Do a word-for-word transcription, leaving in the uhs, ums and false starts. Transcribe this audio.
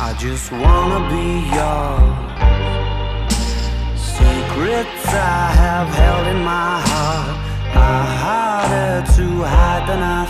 I just wanna be yours. Secrets I have held in my heart